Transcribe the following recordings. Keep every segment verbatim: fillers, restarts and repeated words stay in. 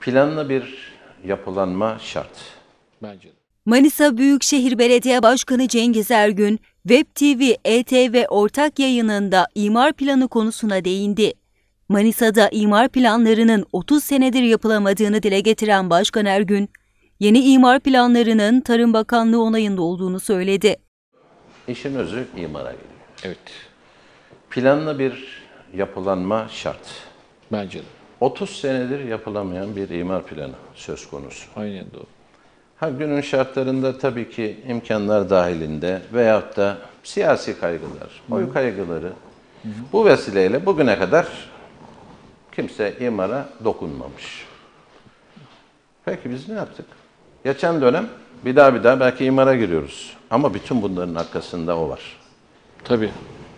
Planlı bir yapılanma şart. Bence de. Manisa Büyükşehir Belediye Başkanı Cengiz Ergün, Web T V, E T V ortak yayınında imar planı konusuna değindi. Manisa'da imar planlarının otuz senedir yapılamadığını dile getiren Başkan Ergün, yeni imar planlarının Tarım Bakanlığı onayında olduğunu söyledi. İşin özü imara geliyor. Evet. Planlı bir yapılanma şart. Bence de. otuz senedir yapılamayan bir imar planı söz konusu. Aynen doğru. Ha, günün şartlarında tabii ki imkanlar dahilinde veyahut da siyasi kaygılar, oy kaygıları Hı. bu vesileyle bugüne kadar kimse imara dokunmamış. Peki biz ne yaptık? Geçen dönem bir daha bir daha belki imara giriyoruz. Ama bütün bunların arkasında o var. Tabii.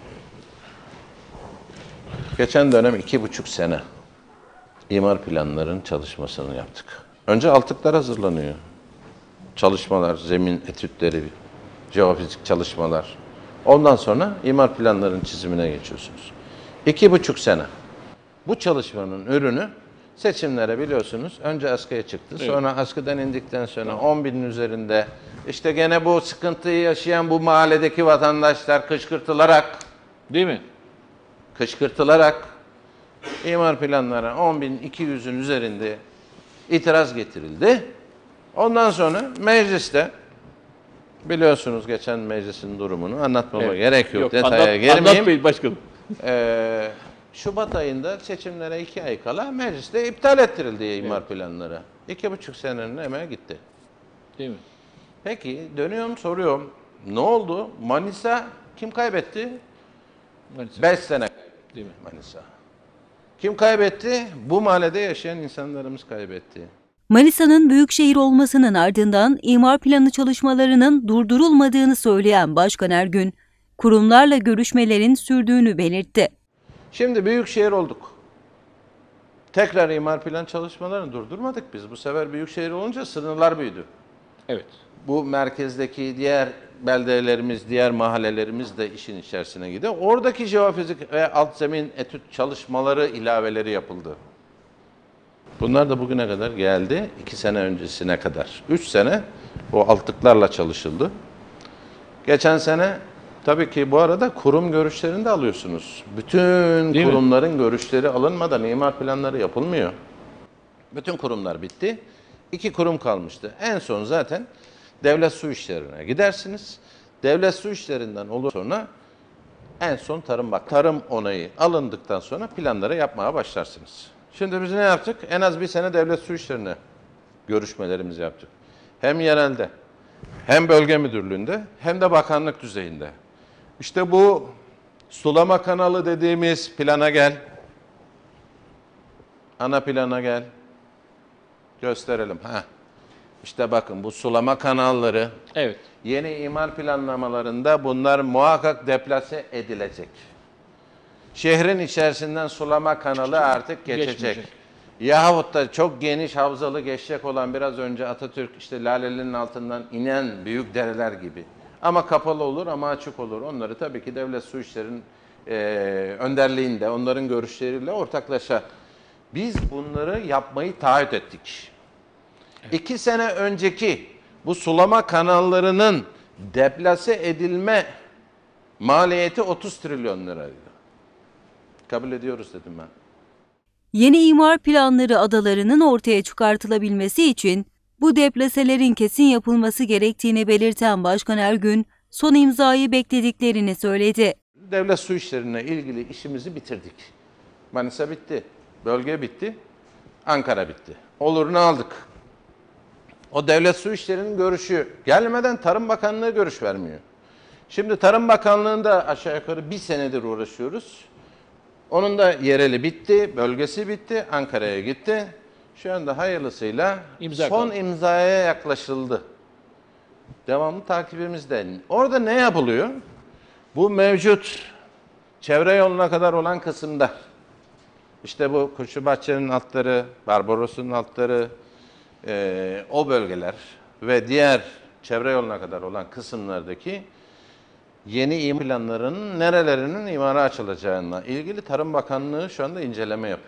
Geçen dönem iki buçuk sene imar planlarının çalışmasını yaptık. Önce altyapılar hazırlanıyor. Çalışmalar, zemin etütleri, jeofizik çalışmalar. Ondan sonra imar planlarının çizimine geçiyorsunuz. İki buçuk sene. Bu çalışmanın ürünü seçimlere biliyorsunuz önce askıya çıktı. Evet. Sonra askıdan indikten sonra on binin üzerinde işte gene bu sıkıntıyı yaşayan bu mahalledeki vatandaşlar kışkırtılarak, değil mi? Kışkırtılarak imar planlara on bin iki yüzün üzerinde itiraz getirildi. Ondan sonra mecliste biliyorsunuz geçen meclisin durumunu anlatmama evet. gerek yok. yok detaya anlat, girmeyeyim. Anlatmayın başkanım. Ee, Şubat ayında seçimlere iki ay kala mecliste iptal ettirildi imar evet. planları. İki buçuk senenin emeği gitti. Değil mi? Peki dönüyorum soruyorum. Ne oldu? Manisa kim kaybetti? Manisa. Beş sene kaybetti. Değil mi? Manisa. Kim kaybetti? Bu mahallede yaşayan insanlarımız kaybetti. Manisa'nın büyükşehir olmasının ardından imar planı çalışmalarının durdurulmadığını söyleyen Başkan Ergün, kurumlarla görüşmelerin sürdüğünü belirtti. Şimdi büyükşehir olduk. Tekrar imar plan çalışmalarını durdurmadık biz. Bu sefer büyükşehir olunca sınırlar büyüdü. Evet. Bu merkezdeki diğer beldelerimiz, diğer mahallelerimiz de işin içerisine gidiyor. Oradaki jeofizik ve alt zemin etüt çalışmaları ilaveleri yapıldı. Bunlar da bugüne kadar geldi. iki sene öncesine kadar. Üç sene o altıklarla çalışıldı. Geçen sene tabii ki bu arada kurum görüşlerini de alıyorsunuz. Bütün Değil kurumların mi? görüşleri alınmadan imar planları yapılmıyor. Bütün kurumlar bitti. İki kurum kalmıştı. En son zaten devlet su işlerine gidersiniz. Devlet su işlerinden olur sonra en son tarım bak. Tarım onayı alındıktan sonra planları yapmaya başlarsınız. Şimdi biz ne yaptık? En az bir sene devlet su işlerine görüşmelerimizi yaptık. Hem yerelde, hem bölge müdürlüğünde, hem de bakanlık düzeyinde. İşte bu sulama kanalı dediğimiz plana gel. Ana plana gel. Gösterelim. Ha. İşte bakın bu sulama kanalları evet. yeni imar planlamalarında bunlar muhakkak deplase edilecek. Şehrin içerisinden sulama kanalı artık geçecek. Geçmeyecek. Yahut da çok geniş havzalı geçecek olan biraz önce Atatürk işte Laleli'nin altından inen büyük dereler gibi. Ama kapalı olur ama açık olur. Onları tabii ki devlet su işlerinin e, önderliğinde, onların görüşleriyle ortaklaşa. Biz bunları yapmayı taahhüt ettik. Evet. İki sene önceki bu sulama kanallarının deplase edilme maliyeti otuz trilyon liraydı. Kabul ediyoruz dedim ben. Yeni imar planları adalarının ortaya çıkartılabilmesi için bu deplaselerin kesin yapılması gerektiğini belirten Başkan Ergün, son imzayı beklediklerini söyledi. Devlet su işlerine ilgili işimizi bitirdik. Manisa bitti, bölge bitti, Ankara bitti. Olurunu aldık. O devlet su işlerinin görüşü gelmeden Tarım Bakanlığı görüş vermiyor. Şimdi Tarım Bakanlığı'nda aşağı yukarı bir senedir uğraşıyoruz. Onun da yereli bitti, bölgesi bitti, Ankara'ya gitti. Şu anda hayırlısıyla İmza son kaldı. imzaya yaklaşıldı. Devamlı takibimizde. Orada ne yapılıyor? Bu mevcut çevre yoluna kadar olan kısımda, işte bu Kuşçubahçe'nin altları, Barbaros'un altları, e, o bölgeler ve diğer çevre yoluna kadar olan kısımlardaki yeni imar planlarının nerelerinin imara açılacağına ilgili Tarım Bakanlığı şu anda inceleme yapıyor.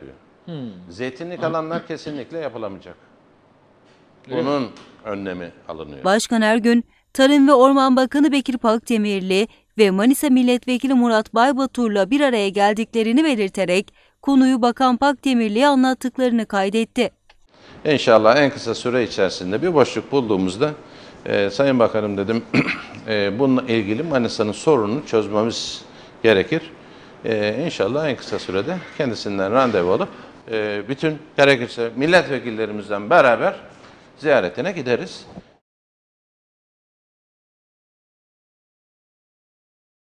Zeytinlik alanlar kesinlikle yapılamayacak. Bunun önlemi alınıyor. Başkan Ergün, Tarım ve Orman Bakanı Bekir Pakdemirli ve Manisa Milletvekili Murat Baybatur'la bir araya geldiklerini belirterek konuyu Bakan Pakdemirli'ye anlattıklarını kaydetti. İnşallah en kısa süre içerisinde bir boşluk bulduğumuzda e, Sayın Bakanım dedim e, bununla ilgili Manisa'nın sorununu çözmemiz gerekir. E, İnşallah en kısa sürede kendisinden randevu alıp e, bütün gerekirse milletvekillerimizden beraber ziyaretine gideriz.